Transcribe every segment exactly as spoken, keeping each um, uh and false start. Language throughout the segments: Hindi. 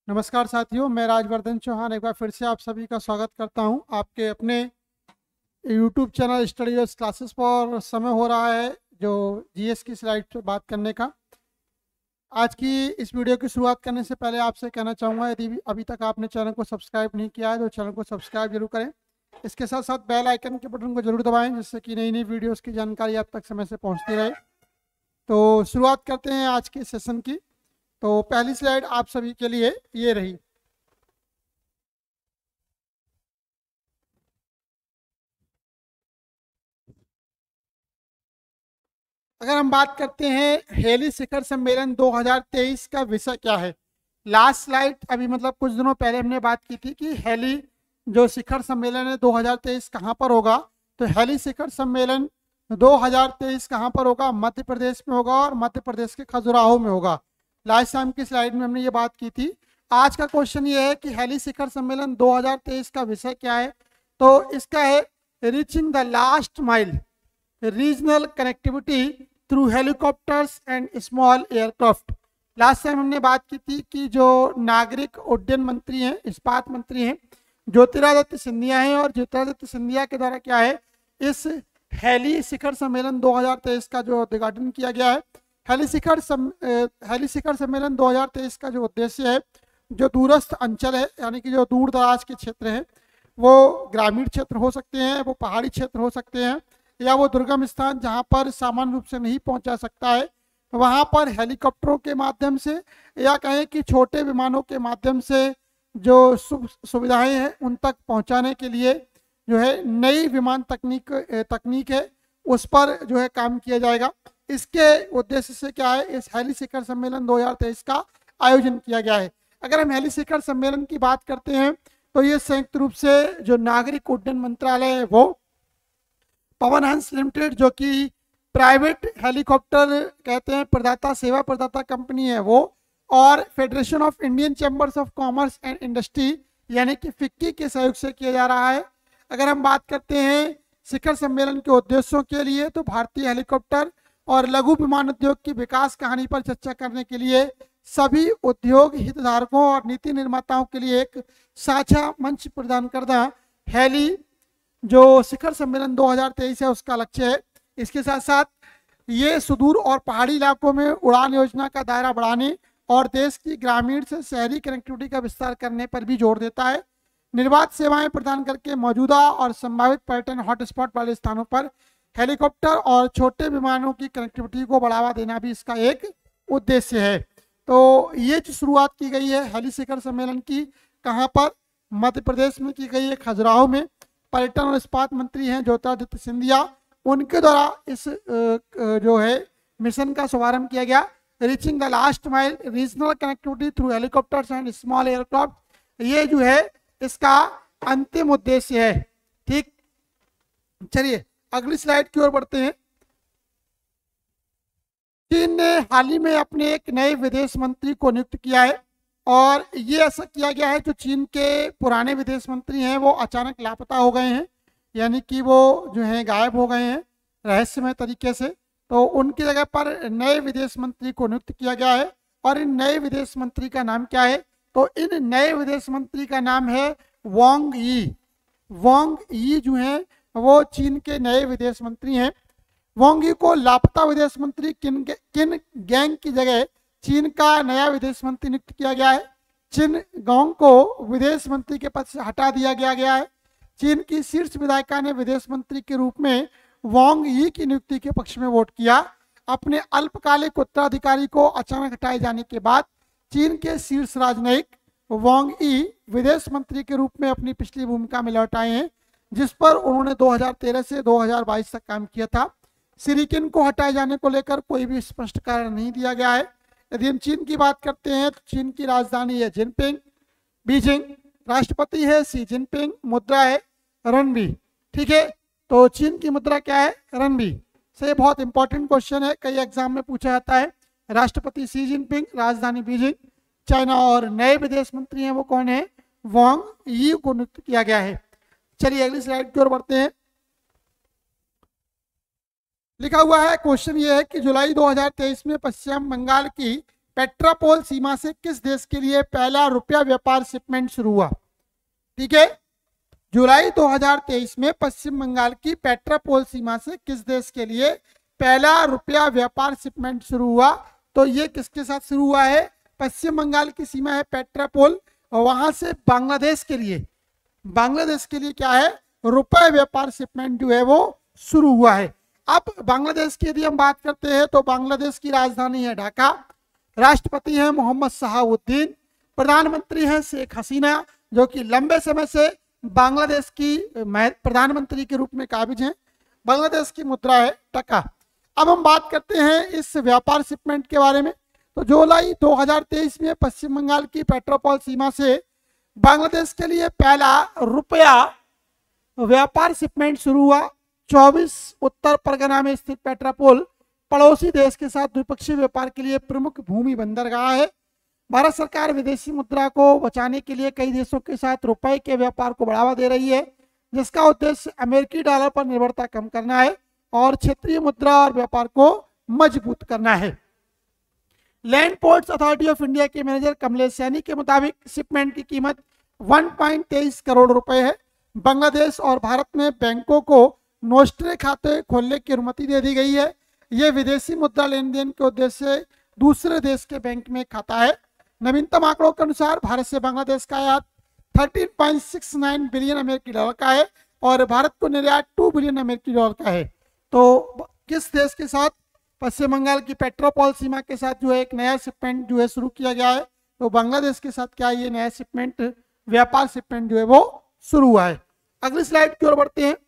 नमस्कार साथियों, मैं राजवर्धन चौहान एक बार फिर से आप सभी का स्वागत करता हूं आपके अपने YouTube channel study ways classes पर। समय हो रहा है जो जीएस की स्लाइड पर बात करने का। आज की इस वीडियो की शुरुआत करने से पहले आपसे कहना चाहूँगा, यदि अभी तक आपने चैनल को सब्सक्राइब नहीं किया है तो चैनल को सब्सक्राइब जरूर करें। इसके साथ साथ बेल आइकन के बटन को जरूर दबाएँ, जिससे कि नई नई वीडियोज़ की जानकारी आप तक समय से पहुँचती रहे। तो शुरुआत करते हैं आज के सेशन की। तो पहली स्लाइड आप सभी के लिए ये रही। अगर हम बात करते हैं हेली शिखर सम्मेलन दो हज़ार तेईस का विषय क्या है। लास्ट स्लाइड अभी मतलब कुछ दिनों पहले हमने बात की थी कि हेली जो शिखर सम्मेलन है दो हज़ार तेईस कहाँ पर होगा। तो हेली शिखर सम्मेलन दो हज़ार तेईस कहाँ पर होगा? मध्य प्रदेश में होगा और मध्य प्रदेश के खजुराहो में होगा। लास्ट टाइम की स्लाइड में हमने ये बात की थी। आज का क्वेश्चन ये है कि हेली शिखर सम्मेलन दो हज़ार तेईस का विषय क्या है। तो इसका है reaching the last mile, regional connectivity through helicopters and small aircraft. Last time हमने बात की थी कि जो नागरिक उड्डयन मंत्री हैं, इस्पात मंत्री हैं, ज्योतिरादित्य सिंधिया हैं, और ज्योतिरादित्य सिंधिया के द्वारा क्या है इस हेली शिखर सम्मेलन दो हज़ार तेईस का जो उद्घाटन किया गया है। हेली शिखर सम हेली शिखर सम्मेलन दो हज़ार तेईस का जो उद्देश्य है, जो दूरस्थ अंचल है यानी कि जो दूर दराज के क्षेत्र हैं, वो ग्रामीण क्षेत्र हो सकते हैं, वो पहाड़ी क्षेत्र हो सकते हैं, या वो दुर्गम स्थान जहां पर सामान्य रूप से नहीं पहुंचा सकता है, वहां पर हेलीकॉप्टरों के माध्यम से या कहें कि छोटे विमानों के माध्यम से जो सुविधाएं हैं उन तक पहुंचाने के लिए जो है नई विमान तकनीक तकनीक है उस पर जो है काम किया जाएगा। इसके उद्देश्य से क्या है इस हेली शिखर सम्मेलन दो हज़ार तेईस का आयोजन किया गया है। अगर हम हेली शिखर सम्मेलन की बात करते हैं तो ये संयुक्त रूप से जो नागरिक उड्डयन मंत्रालय है, वो पवन हंस लिमिटेड जो कि प्राइवेट हेलीकॉप्टर कहते हैं प्रदाता सेवा प्रदाता कंपनी है वो, और federation of Indian chambers of commerce and industry यानी कि फिक्की के सहयोग से किया जा रहा है। अगर हम बात करते हैं शिखर सम्मेलन के उद्देश्यों के लिए, तो भारतीय हेलीकॉप्टर और लघु विमान उद्योग की विकास कहानी पर चर्चा करने के लिए सभी उद्योग हितधारकों और नीति निर्माताओं के लिए एक साझा मंच प्रदान करना हेली जो शिखर सम्मेलन दो हज़ार तेईस है उसका लक्ष्य है। इसके साथ साथ ये सुदूर और पहाड़ी इलाकों में उड़ान योजना का दायरा बढ़ाने और देश की ग्रामीण से शहरी कनेक्टिविटी का विस्तार करने पर भी जोर देता है। निर्बाध सेवाएं प्रदान करके मौजूदा और संभावित पर्यटन हॉटस्पॉट वाले स्थानों पर हेलीकॉप्टर और छोटे विमानों की कनेक्टिविटी को बढ़ावा देना भी इसका एक उद्देश्य है। तो ये जो शुरुआत की गई है हेली शिखर सम्मेलन की, कहाँ पर? मध्य प्रदेश में की गई है, खजुराहो में। पर्यटन और इस्पात मंत्री हैं ज्योतिरादित्य सिंधिया, उनके द्वारा इस जो है मिशन का शुभारंभ किया गया। Reaching the last mile, regional connectivity through helicopters and small aircraft, ये जो है इसका अंतिम उद्देश्य है। ठीक, चलिए अगली स्लाइड की ओर बढ़ते हैं। चीन ने हाल ही में अपने एक नए विदेश मंत्री को नियुक्त किया है, और ये ऐसा किया गया है जो चीन के पुराने विदेश मंत्री हैं वो अचानक लापता हो गए हैं, यानी कि वो जो है गायब हो गए हैं रहस्यमय तरीके से। तो उनकी जगह पर नए विदेश मंत्री को नियुक्त किया गया है, और इन नए विदेश मंत्री का नाम क्या है? तो इन नए विदेश मंत्री का नाम है वांग यी। वांग यी जो है वो चीन के नए विदेश मंत्री हैं। वांग यी को लापता विदेश मंत्री किन किन गैंग की जगह चीन का नया विदेश मंत्री नियुक्त किया गया है। चिन गांग को विदेश मंत्री के पद से हटा दिया गया गया है। चीन की शीर्ष विधायिका ने विदेश मंत्री के रूप में वांग यी की नियुक्ति के पक्ष में वोट किया। अपने अल्पकालिक उत्तराधिकारी को अचानक हटाए जाने के बाद चीन के शीर्ष राजनयिक वांग यी विदेश मंत्री के रूप में अपनी पिछली भूमिका में लौट आए हैं, जिस पर उन्होंने दो हज़ार तेरह से दो हज़ार बाईस तक काम किया था। श्री किन को हटाए जाने को लेकर कोई भी स्पष्ट कारण नहीं दिया गया है। यदि हम चीन की बात करते हैं तो चीन की राजधानी है जिनपिंग बीजिंग, राष्ट्रपति है सी जिनपिंग, मुद्रा है रनबी। ठीक है, तो चीन की मुद्रा क्या है? रनबी। से बहुत इंपॉर्टेंट क्वेश्चन है, कई एग्जाम में पूछा जाता है। राष्ट्रपति सी जिनपिंग, राजधानी बीजिंग, चाइना, और नए विदेश मंत्री हैं वो कौन है? वांग यी को नियुक्त किया गया है। चलिए अगली स्लाइड की ओर बढ़ते हैं। लिखा हुआ है, क्वेश्चन ये है कि जुलाई दो हज़ार तेईस में पश्चिम बंगाल की पेट्रापोल सीमा से किस देश के लिए पहला रुपया व्यापार शिपमेंट शुरू हुआ? ठीक है, जुलाई दो हज़ार तेईस में पश्चिम बंगाल की पेट्रापोल सीमा से किस देश के लिए पहला रुपया व्यापार शिपमेंट शुरू हुआ? तो ये किसके साथ शुरू हुआ है? पश्चिम बंगाल की सीमा है पेट्रापोल, और वहां से बांग्लादेश के लिए बांग्लादेश के लिए क्या है, रुपए व्यापार शिपमेंट जो है वो शुरू हुआ है। अब बांग्लादेश की यदि हम बात करते हैं तो बांग्लादेश की राजधानी है ढाका, राष्ट्रपति हैं मोहम्मद शहाबुद्दीन, प्रधानमंत्री हैं शेख हसीना जो कि लंबे समय से बांग्लादेश की प्रधानमंत्री के रूप में काबिज हैं। बांग्लादेश की मुद्रा है टका। अब हम बात करते हैं इस व्यापार शिपमेंट के बारे में। तो जुलाई दो हज़ार तेईस में पश्चिम बंगाल की पेट्रापोल सीमा से बांग्लादेश के लिए पहला रुपया व्यापार शिपमेंट शुरू हुआ। चौबीस उत्तर परगना में स्थित पेट्रापोल पड़ोसी देश के साथ द्विपक्षीय व्यापार के लिए प्रमुख भूमि बंदरगाह है। भारत सरकार विदेशी मुद्रा को बचाने के लिए कई देशों के साथ रुपए के व्यापार को बढ़ावा दे रही है, जिसका उद्देश्य अमेरिकी डॉलर पर निर्भरता कम करना है और क्षेत्रीय मुद्रा और व्यापार को मजबूत करना है। Land ports authority of India के मैनेजर कमलेश सैनी के मुताबिक शिपमेंट की कीमत एक पॉइंट तेईस करोड़ रुपए है। बांग्लादेश और भारत में बैंकों को नोस्ट्रे खाते खोलने की अनुमति दे दी गई है। यह विदेशी मुद्रा लेन देन के उद्देश्य से दूसरे देश के बैंक में खाता है। नवीनतम आंकड़ों के अनुसार भारत से बांग्लादेश का आयात तेरह पॉइंट छह नौ बिलियन अमेरिकी डॉलर का है और भारत को निर्यात दो बिलियन अमेरिकी डॉलर का है। तो किस देश के साथ? पश्चिम बंगाल की पेट्रापोल सीमा के साथ जो है एक नया शिपमेंट जो है शुरू किया गया है। तो बांग्लादेश के साथ क्या ये नया शिपमेंट व्यापार शिपमेंट जो है वो शुरू हुआ है। अगली स्लाइड की ओर बढ़ते हैं।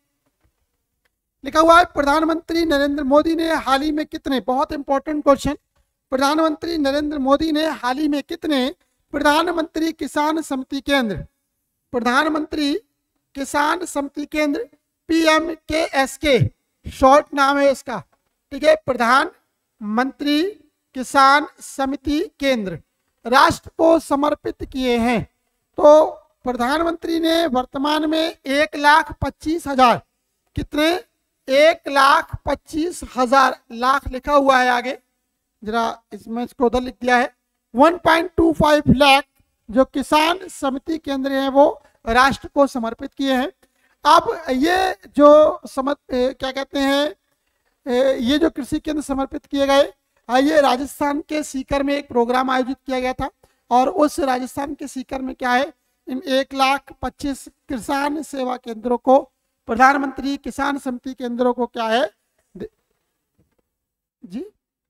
लिखा हुआ है प्रधानमंत्री नरेंद्र मोदी ने हाल ही में कितने, बहुत इंपॉर्टेंट क्वेश्चन, प्रधानमंत्री नरेंद्र मोदी ने हाल ही में कितने प्रधानमंत्री किसान समिति केंद्र प्रधानमंत्री किसान समिति केंद्र P M K S K short नाम है इसका, ठीक है, प्रधानमंत्री किसान समिति केंद्र राष्ट्र को समर्पित किए हैं? तो प्रधानमंत्री ने वर्तमान में एक लाख पच्चीस हजार कितने एक लाख पच्चीस हजार लाख लिखा हुआ है आगे, जरा इसमें इसको उधर लिख दिया है, एक पॉइंट दो पाँच लाख जो किसान समिति केंद्र हैं वो राष्ट्र को समर्पित किए हैं। अब ये जो समझ क्या कहते हैं, ये जो कृषि केंद्र समर्पित किए गए, ये राजस्थान के सीकर में एक प्रोग्राम आयोजित किया गया था और उस राजस्थान के सीकर में क्या है, इन एक लाख पच्चीस किसान सेवा केंद्रों को, प्रधानमंत्री किसान समिति केंद्रों को क्या है जी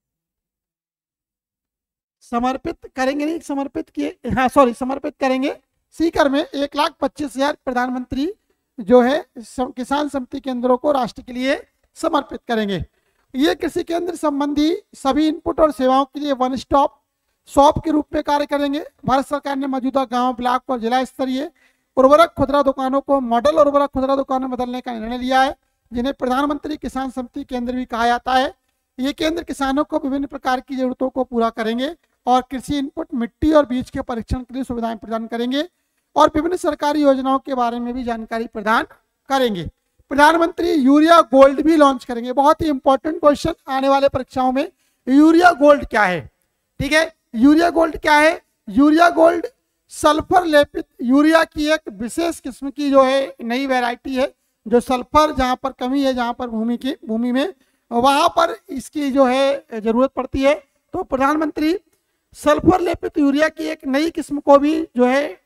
समर्पित करेंगे, नहीं समर्पित किए, हाँ सॉरी समर्पित करेंगे। सीकर में एक लाख पच्चीस हजार प्रधानमंत्री जो है किसान समिति केंद्रों को राष्ट्र के लिए समर्पित करेंगे। ये कृषि केंद्र संबंधी सभी इनपुट और सेवाओं के लिए वन स्टॉप शॉप के रूप में कार्य करेंगे। भारत सरकार ने मौजूदा गांव, ब्लॉक और जिला स्तरीय उर्वरक खुदरा दुकानों को मॉडल उर्वरक खुदरा दुकानों में बदलने का निर्णय लिया है, जिन्हें प्रधानमंत्री किसान समिति केंद्र भी कहा जाता है। ये केंद्र किसानों को विभिन्न प्रकार की जरूरतों को पूरा करेंगे और कृषि इनपुट, मिट्टी और बीज के परीक्षण के लिए सुविधाएं प्रदान करेंगे और विभिन्न सरकारी योजनाओं के बारे में भी जानकारी प्रदान करेंगे। प्रधानमंत्री यूरिया गोल्ड भी लॉन्च करेंगे। बहुत ही इंपॉर्टेंट क्वेश्चन आने वाले परीक्षाओं में, यूरिया गोल्ड क्या है, ठीक है, यूरिया गोल्ड क्या है? यूरिया गोल्ड सल्फर लेपित यूरिया की एक विशेष किस्म की जो है नई वैरायटी है, जो सल्फर जहां पर कमी है, जहां पर भूमि की भूमि में वहां पर इसकी जो है जरूरत पड़ती है। तो प्रधानमंत्री सल्फर लेपित यूरिया की एक नई किस्म को भी जो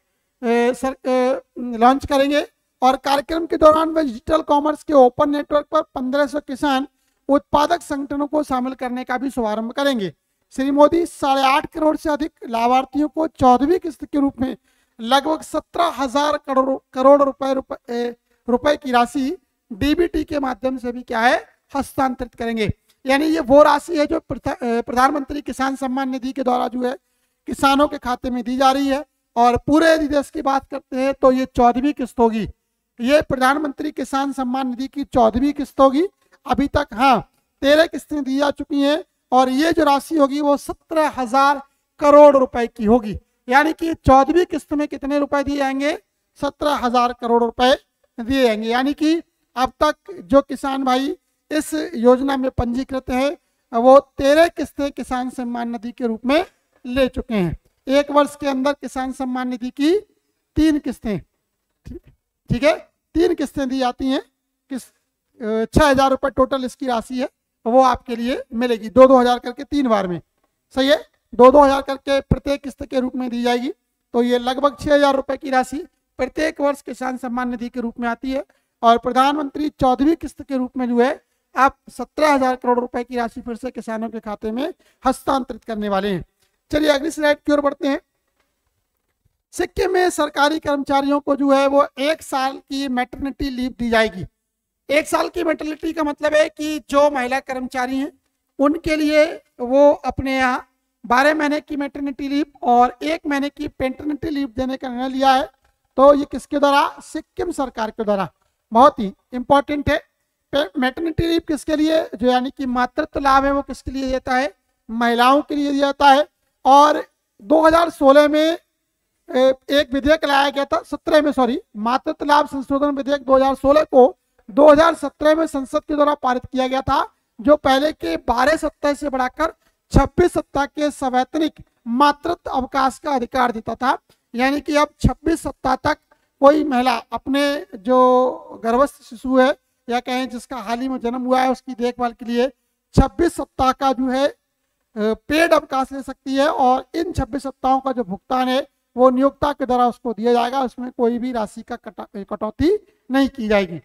है लॉन्च करेंगे और कार्यक्रम के दौरान वे डिजिटल कॉमर्स के ओपन नेटवर्क पर पंद्रह सौ किसान उत्पादक संगठनों को शामिल करने का भी शुभारंभ करेंगे। श्री मोदी साढ़े आठ करोड़ से अधिक लाभार्थियों को चौदहवीं किस्त के रूप में लगभग सत्रह हजार करोड़ करोड़ रुपए रुपए रुपए की राशि डीबीटी के माध्यम से भी क्या है हस्तांतरित करेंगे। यानी ये वो राशि है जो प्रधानमंत्री किसान सम्मान निधि के द्वारा जो है किसानों के खाते में दी जा रही है और पूरे यदि देश की बात करते हैं तो ये चौदहवीं किस्त होगी। ये प्रधानमंत्री किसान सम्मान निधि की चौदहवीं किस्त होगी। अभी तक हाँ तेरह किस्तें दी जा चुकी हैं और ये जो राशि होगी वो सत्रह हजार करोड़ रुपए की होगी। यानी कि चौदहवीं किस्त में कितने रुपए दिए जाएंगे? सत्रह हजार करोड़ रुपए दिए जाएंगे। यानी कि अब तक जो किसान भाई इस योजना में पंजीकृत है वो तेरह किस्तें किसान सम्मान निधि के रूप में ले चुके हैं। एक वर्ष के अंदर किसान सम्मान निधि की तीन किस्तें, ठीक है, तीन किस्तें दी जाती हैं, किस छह हजार रुपये टोटल इसकी राशि है, वो आपके लिए मिलेगी दो दो हजार करके तीन बार में, सही है, दो दो हजार करके प्रत्येक किस्त के रूप में दी जाएगी। तो ये लगभग छह हजार रुपये की राशि प्रत्येक वर्ष किसान सम्मान निधि के रूप में आती है। और प्रधानमंत्री चौदहवीं किस्त के रूप में जो है आप सत्रह हजार करोड़ रुपए की राशि फिर से किसानों के खाते में हस्तांतरित करने वाले हैं। चलिए अगली स्लाइड की ओर बढ़ते हैं। सिक्किम में सरकारी कर्मचारियों को जो है वो एक साल की मैटरनिटी लीव दी जाएगी। एक साल की मैटरनिटी का मतलब है कि जो महिला कर्मचारी हैं उनके लिए वो अपने यहाँ बारह महीने की मैटरनिटी लीव और एक महीने की पेटर्निटी लीव देने का निर्णय लिया है। तो ये किसके द्वारा? सिक्किम सरकार के द्वारा। बहुत ही इंपॉर्टेंट है। मैटरनिटी लीव किसके लिए, जो यानी कि मातृत्व लाभ है, वो किसके लिए देता है? महिलाओं के लिए दिया जाता है। और दो हज़ार सोलह में एक विधेयक लाया गया था, सत्रह में सॉरी मातृत्व लाभ संशोधन विधेयक दो हज़ार सोलह को दो हज़ार सत्रह में संसद के द्वारा पारित किया गया था, जो पहले के बारह सप्ताह से बढ़ाकर छब्बीस सप्ताह के सवैतनिक मातृत्व अवकाश का अधिकार देता था। यानी कि अब छब्बीस सप्ताह तक कोई महिला अपने जो गर्भस्थ शिशु है या कहें जिसका हाल ही में जन्म हुआ है उसकी देखभाल के लिए छब्बीस सप्ताह का जो है पेड अवकाश ले सकती है। और इन छब्बीस सप्ताहों का जो भुगतान है वो नियोक्ता के द्वारा उसको दिया जाएगा, उसमें कोई भी राशि का कटौती नहीं की जाएगी।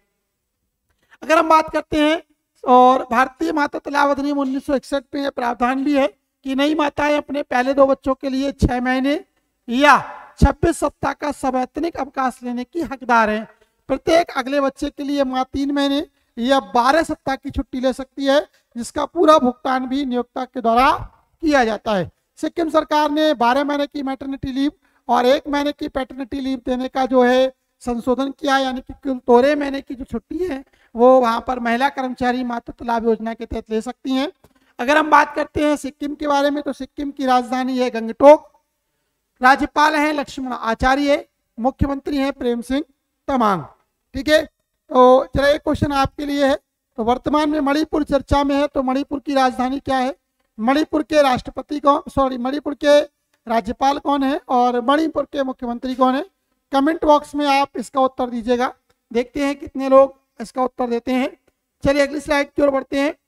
अगर हम बात करते हैं और भारतीय मातृत्व लाभ अधिनियम उन्नीस सौ इकसठ में यह प्रावधान भी है कि नई माताएं अपने पहले दो बच्चों के लिए छह महीने या छब्बीस सप्ताह का सवैतनिक अवकाश लेने की हकदार हैं। प्रत्येक अगले बच्चे के लिए मां तीन महीने या बारह सप्ताह की छुट्टी ले सकती है, जिसका पूरा भुगतान भी नियोक्ता के द्वारा किया जाता है। सिक्किम सरकार ने बारह महीने की मैटरनिटी लीव और एक महीने की पैटर्निटी लीव देने का जो है संशोधन किया, यानी कि कुल तोरे महीने की जो छुट्टी है वो वहां पर महिला कर्मचारी मातृत्व लाभ योजना के तहत ले सकती हैं। अगर हम बात करते हैं सिक्किम के बारे में तो सिक्किम की राजधानी है गंगटोक, राज्यपाल हैं लक्ष्मण आचार्य, मुख्यमंत्री हैं प्रेम सिंह तमांग। ठीक है, तो जरा एक क्वेश्चन आपके लिए है, तो वर्तमान में मणिपुर चर्चा में है, तो मणिपुर की राजधानी क्या है? मणिपुर के राष्ट्रपति कौन, सॉरी मणिपुर के राज्यपाल कौन है और मणिपुर के मुख्यमंत्री कौन है? कमेंट बॉक्स में आप इसका उत्तर दीजिएगा, देखते हैं कितने लोग इसका उत्तर देते हैं। चलिए अगली स्लाइड की ओर बढ़ते हैं।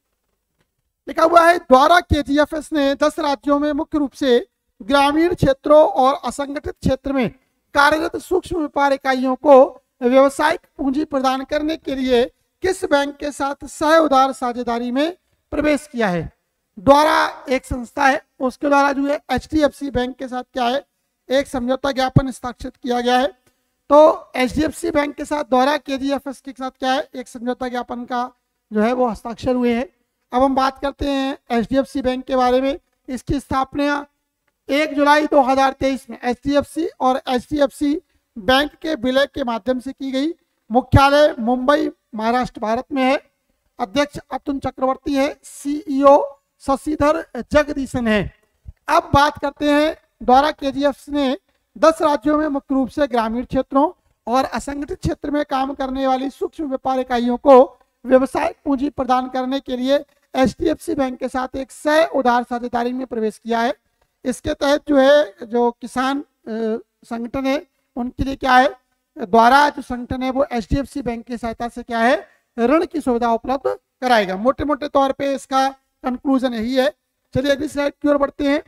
लिखा हुआ है द्वारा केजीएफएस ने दस राज्यों में मुख्य रूप से ग्रामीण क्षेत्रों और असंगठित क्षेत्र में कार्यरत सूक्ष्म व्यापार इकाइयों को व्यवसायिक पूंजी प्रदान करने के लिए किस बैंक के साथ सह उधार साझेदारी में प्रवेश किया है? द्वारा एक संस्था है, उसके द्वारा जो है एचडीएफसी बैंक के साथ क्या है एक समझौता ज्ञापन हस्ताक्षरित किया गया है। तो एचडीएफसी बैंक के साथ द्वारा केजीएफएस के साथ क्या है एक समझौता ज्ञापन का जो है वो हस्ताक्षर हुए हैं। अब हम बात करते हैं एचडीएफसी बैंक के बारे में। इसकी स्थापना एक जुलाई दो हज़ार तेईस में एचडीएफसी और एचडीएफसी बैंक के विलय के माध्यम से की गई। मुख्यालय मुंबई महाराष्ट्र भारत में है। अध्यक्ष अतुल चक्रवर्ती है, सीईओ शशिधर जगदीशन है। अब बात करते हैं द्वारा केजीएफसी ने दस राज्यों में मुख्य रूप से ग्रामीण क्षेत्रों और असंगठित क्षेत्र में काम करने वाली सूक्ष्म व्यापार इकाइयों को व्यवसायिक पूंजी प्रदान करने के लिए एचडीएफसी बैंक के साथ एक सह उधार साझेदारी में प्रवेश किया है। इसके तहत जो है जो किसान संगठन है उनके लिए क्या है द्वारा जो संगठन है वो एचडीएफसी बैंक की सहायता से क्या है ऋण की सुविधा उपलब्ध कराएगा। मोटे मोटे तौर पे इसका कंक्लूजन यही है। चलिए अगली स्लाइड की ओर बढ़ते हैं।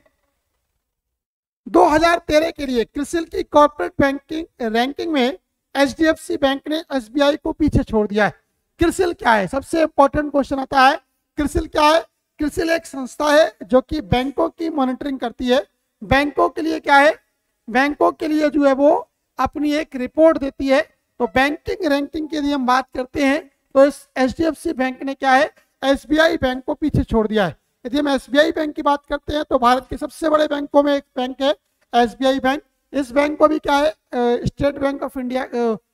दो हज़ार तेरह के लिए क्रिसिल की कॉर्पोरेट बैंकिंग रैंकिंग में एचडीएफसी बैंक ने एसबीआई को पीछे छोड़ दिया है। क्रिसिल क्या है? सबसे इंपॉर्टेंट क्वेश्चन आता है, क्रिसिल क्या है? क्रिसिल एक संस्था है जो कि बैंकों की मॉनिटरिंग करती है। बैंकों के लिए क्या है? बैंकों के लिए जो है वो अपनी एक रिपोर्ट देती है। तो बैंकिंग रैंकिंग की यदि हम बात करते हैं तो इस एचडीएफसी बैंक ने क्या है एसबीआई बैंक को पीछे छोड़ दिया है। यदि हम एसबीआई बैंक की बात करते हैं तो भारत के सबसे बड़े बैंकों में एक बैंक है एसबीआई बैंक। इस बैंक को भी क्या है स्टेट बैंक ऑफ इंडिया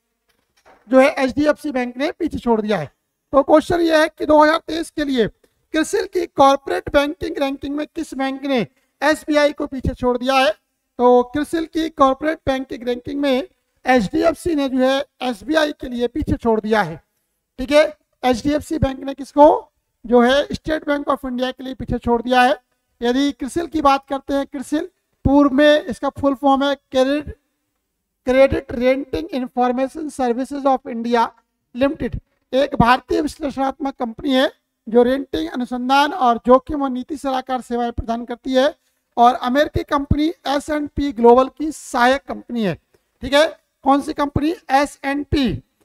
जो है एचडीएफसी बैंक ने पीछे छोड़ दिया है। तो क्वेश्चन ये है कि दो हज़ार तेईस के लिए क्रिसिल की कॉर्पोरेट बैंकिंग रैंकिंग में किस बैंक ने एसबीआई को पीछे छोड़ दिया है? तो क्रिसिल की कॉर्पोरेट बैंकिंग रैंकिंग में एचडीएफसी ने जो है एसबीआई के लिए पीछे छोड़ दिया है। ठीक है, एचडीएफसी बैंक ने किसको जो है स्टेट बैंक ऑफ इंडिया के लिए पीछे छोड़ दिया है। यदि क्रिसिल की बात करते हैं, क्रिसिल पूर्व में इसका फुल फॉर्म है credit credit rating information services of India limited, एक भारतीय विश्लेषणात्मक कंपनी है जो रेटिंग अनुसंधान और जोखिम और नीति सलाहकार सेवाएं प्रदान करती है, और अमेरिकी company S and P global की सहायक कंपनी है। ठीक है, कौन सी company? S and P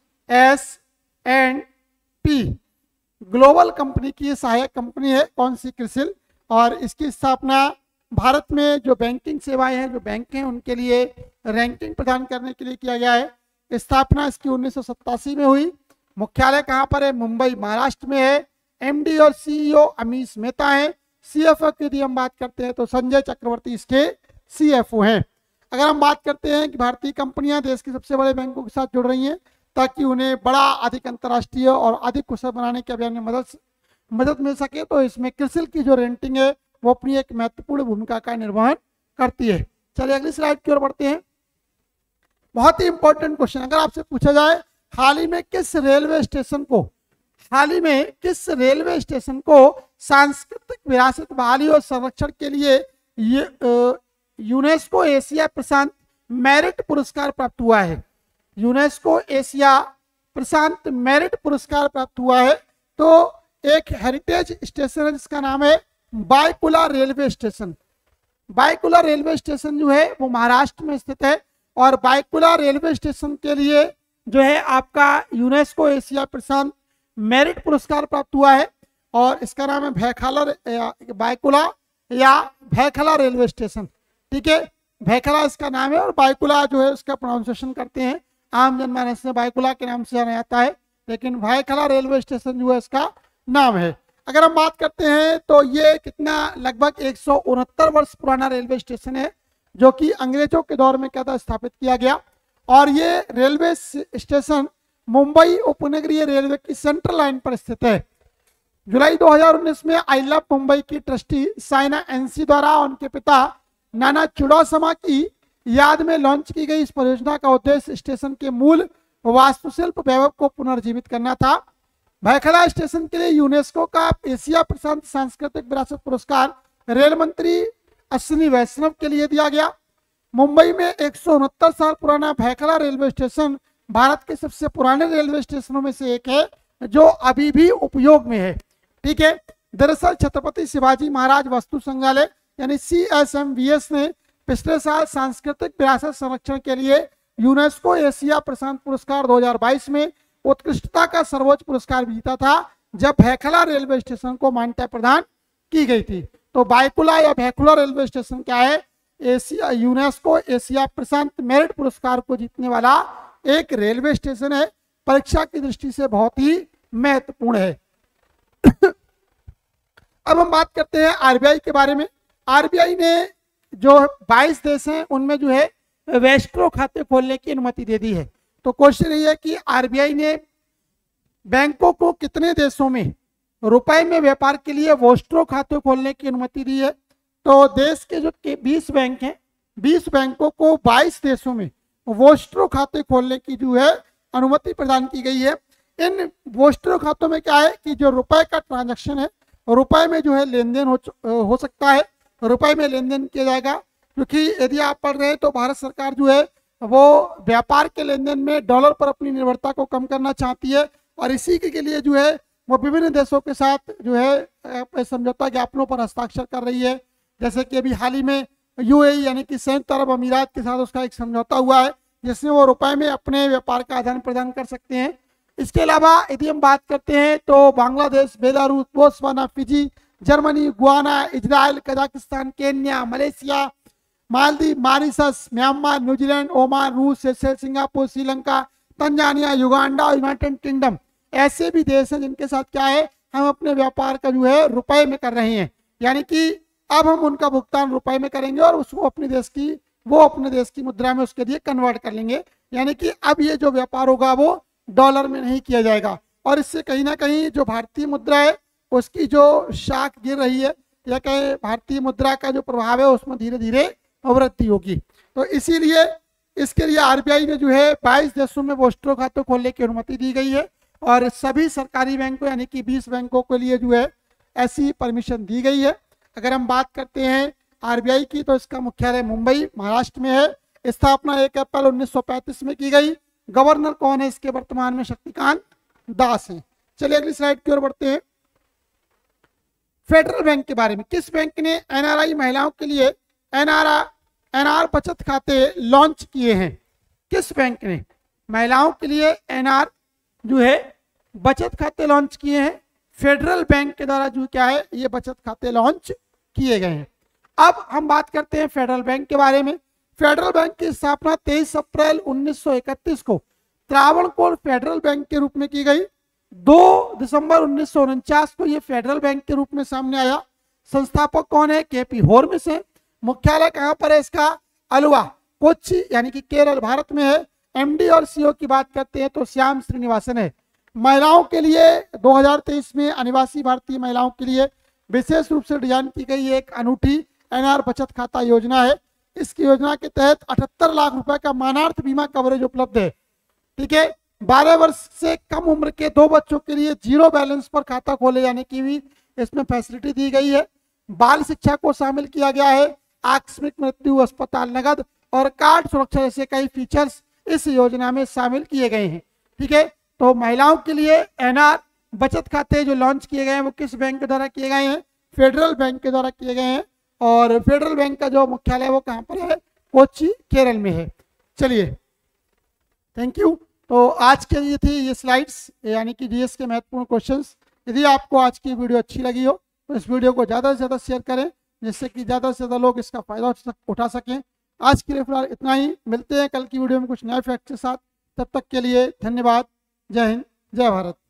S and P global company की सहायक कंपनी है कौन सी? क्रिसिल। और इसकी स्थापना भारत में जो बैंकिंग सेवाएं हैं, जो बैंक हैं, उनके लिए रैंकिंग प्रदान करने के लिए किया गया है। स्थापना इसकी उन्नीस सौ सत्तासी में हुई। मुख्यालय कहाँ पर है? मुंबई महाराष्ट्र में है। एमडी और सीईओ अमीश मेहता हैं। सीएफओ की यदि हम बात करते हैं तो संजय चक्रवर्ती इसके सीएफओ हैं। अगर हम बात करते हैं कि भारतीय कंपनियां देश के सबसे बड़े बैंकों के साथ जुड़ रही हैं ताकि उन्हें बड़ा अधिक अंतर्राष्ट्रीय और अधिक कुशल बनाने के अभियान में मदद मदद मिल सके, तो इसमें क्रिसिल की जो रेटिंग है वो अपनी एक महत्वपूर्ण भूमिका का निर्वहन करती है। चलिए अगली स्लाइड की ओर बढ़ते हैं। बहुत ही इंपॉर्टेंट क्वेश्चन, अगर आपसे पूछा जाए हाल ही में किस रेलवे स्टेशन को हाल ही में किस रेलवे स्टेशन को सांस्कृतिक विरासत बहाली और संरक्षण के लिए ये यूनेस्को एशिया प्रशांत मेरिट पुरस्कार प्राप्त हुआ है? यूनेस्को एशिया प्रशांत मेरिट पुरस्कार प्राप्त हुआ है। तो एक हेरिटेज स्टेशन है जिसका नाम है Byculla railway station. Byculla railway station जो है वो महाराष्ट्र में स्थित है, और बायकुला रेलवे स्टेशन के लिए जो है आपका यूनेस्को एशिया प्रशांत मेरिट पुरस्कार प्राप्त हुआ है, और इसका नाम है भैखाला बायकुला या भैखला रेलवे स्टेशन। ठीक है, भैखला इसका नाम है, और बायकुला जो है उसका प्रोनाउंसिएशन करते हैं आम जनमानस में बायकुला के नाम से जाना जाता है, लेकिन भैखला रेलवे स्टेशन जो है इसका नाम है। अगर हम बात करते हैं तो ये कितना लगभग एक सौ उनहत्तर वर्ष पुराना रेलवे स्टेशन है, जो कि अंग्रेजों के दौर में क्या था स्थापित किया गया, और ये रेलवे स्टेशन मुंबई उपनगरीय रेलवे की सेंट्रल लाइन पर स्थित है। जुलाई दो हज़ार उन्नीस में आई लव मुंबई की ट्रस्टी साइना एनसी द्वारा उनके पिता नाना चुडासमा की याद में लॉन्च की गई इस परियोजना का उद्देश्य स्टेशन के मूल वास्तुशिल्प वैभव को पुनर्जीवित करना था। भैखला स्टेशन के लिए यूनेस्को का एशिया प्रशांत सांस्कृतिक विरासत पुरस्कार रेल मंत्री अश्विनी वैष्णव के लिए दिया गया। मुंबई में एक सौ उनहत्तर साल पुराना भैखला रेलवे स्टेशन भारत के सबसे पुराने रेलवे स्टेशनों में से एक है जो अभी भी उपयोग में है। ठीक है, दरअसल छत्रपति शिवाजी महाराज वस्तु संग्रहालय यानी C S M V S ने पिछले साल सांस्कृतिक विरासत संरक्षण के लिए यूनेस्को एशिया प्रशांत पुरस्कार दो हज़ार बाईस में उत्कृष्टता का सर्वोच्च पुरस्कार भी जीता था, जब भैखला रेलवे स्टेशन को मान्यता प्रदान की गई थी। तो बायकुला या भैखला रेलवे स्टेशन क्या है? एशिया यूनेस्को एशिया प्रशांत मेरिट पुरस्कार को जीतने वाला एक रेलवे स्टेशन है। परीक्षा की दृष्टि से बहुत ही महत्वपूर्ण है। अब हम बात करते हैं आरबीआई के बारे में। आरबीआई ने जो बाईस देश हैं उनमें जो है वेस्ट्रो खाते खोलने की अनुमति दे दी है। तो क्वेश्चन ये है कि आरबीआई ने बैंकों को कितने देशों में रुपए में व्यापार के लिए वेस्ट्रो खाते खोलने की अनुमति दी है? तो देश के जो बीस बैंक हैं, बीस बैंकों को बाईस देशों में वेस्ट्रो खाते खोलने की जो है अनुमति प्रदान की गई है। इन वेस्ट्रो खातों में क्या है कि जो रुपए का ट्रांजैक्शन है, रुपए में जो है लेन देन हो, हो सकता है, रुपए में लेन देन किया जाएगा। क्योंकि यदि आप पढ़ रहे हैं तो भारत सरकार जो है वो व्यापार के लेन देन में डॉलर पर अपनी निर्भरता को कम करना चाहती है, और इसी के लिए जो है वो विभिन्न देशों के साथ जो है समझौता ज्ञापनों पर हस्ताक्षर कर रही है। जैसे कि अभी हाल ही में यूएई यानी कि संयुक्त अरब अमीरात के साथ उसका एक समझौता हुआ है जिसमें वो रुपए में अपने व्यापार का आदान प्रदान कर सकते हैं। इसके अलावा यदि हम बात करते हैं तो Bangladesh, Belarus, Botswana, Fiji, Germany, Guyana, Israel, Kazakhstan, Kenya, Malaysia, Maldives, Mauritius, Myanmar, New Zealand, Oman, रूस, Seychelles, Singapore, Sri Lanka, Tanzania, Uganda, United Kingdom ऐसे भी देश हैं जिनके साथ क्या है हम अपने व्यापार का जो है रुपए में कर रहे हैं। यानी कि अब हम उनका भुगतान रुपए में करेंगे और उसको अपने देश की वो अपने देश की मुद्रा में उसके लिए कन्वर्ट कर लेंगे। यानी कि अब ये जो व्यापार होगा वो डॉलर में नहीं किया जाएगा, और इससे कहीं ना कहीं जो भारतीय मुद्रा है उसकी जो शाख गिर रही है या कहें भारतीय मुद्रा का जो प्रभाव है उसमें धीरे धीरे वृद्धि होगी। तो इसीलिए इसके लिए आरबीआई ने जो है बाईस देशों में वेस्ट्रो खाते खोलने की अनुमति दी गई है, और सभी सरकारी बैंकों यानी कि बीस बैंकों के लिए जो है ऐसी परमिशन दी गई है। अगर हम बात करते हैं आरबीआई की तो इसका मुख्यालय मुंबई महाराष्ट्र में है। स्थापना एक अप्रैल उन्नीस सौ पैंतीस में की गई। गवर्नर कौन है इसके वर्तमान में? शक्तिकांत दास हैं। चलिए अगली स्लाइड की ओर बढ़ते हैं। फेडरल बैंक के बारे में, किस बैंक ने एनआरआई महिलाओं के लिए एनआरआई एनआर बचत खाते लॉन्च किए हैं? किस बैंक ने महिलाओं के लिए एनआर जो है बचत खाते लॉन्च किए हैं? फेडरल बैंक के द्वारा जो क्या है ये बचत खाते लॉन्च किए गए हैं। अब हम बात करते हैं फेडरल बैंक के बारे में। फेडरल बैंक की स्थापना तेईस अप्रैल उन्नीस सौ इकतीस को त्रावणकोर फेडरल बैंक के रूप में की गई। दो दिसंबर उन्नीस सौ उनचास को ये फेडरल बैंक के रूप में सामने आया। संस्थापक कौन है? केपी होर्मिस है। मुख्यालय कहां पर है इसका? अलुवा, कोच्चि यानी कि केरल, भारत में है। एमडी और सीईओ की बात करते हैं तो श्याम श्रीनिवासन है। महिलाओं के लिए दो हज़ार तेईस में अनिवासी भारतीय महिलाओं के लिए विशेष रूप से डिजाइन की गई एक अनूठी एनआर बचत खाता योजना है। इसकी योजना के तहत अठहत्तर लाख रुपए का मानार्थ बीमा कवरेज उपलब्ध है। ठीक है, बारह वर्ष से कम उम्र के दो बच्चों के लिए जीरो बैलेंस पर खाता खोले जाने की भी इसमें फैसिलिटी दी गई है। बाल शिक्षा को शामिल किया गया है। आकस्मिक मृत्यु, अस्पताल नगद और कार्ड सुरक्षा जैसे कई फीचर्स इस योजना में शामिल किए गए हैं। ठीक है, तो महिलाओं के लिए एनआर बचत खाते जो लॉन्च किए गए हैं वो किस बैंक के द्वारा किए गए हैं? फेडरल बैंक के द्वारा किए गए हैं। और फेडरल बैंक का जो मुख्यालय है वो कहाँ पर है? कोच्चि, केरल में है। चलिए, थैंक यू। तो आज के लिए थी ये स्लाइड्स, यानी कि डीएस के महत्वपूर्ण क्वेश्चंस। यदि आपको आज की वीडियो अच्छी लगी हो तो इस वीडियो को ज़्यादा से ज़्यादा शेयर करें, जिससे कि ज़्यादा से ज़्यादा लोग इसका फायदा उठा सकें। आज के लिए फिलहाल इतना ही। मिलते हैं कल की वीडियो में कुछ नए फैक्ट के साथ। तब तक के लिए धन्यवाद। जय हिंद, जय भारत।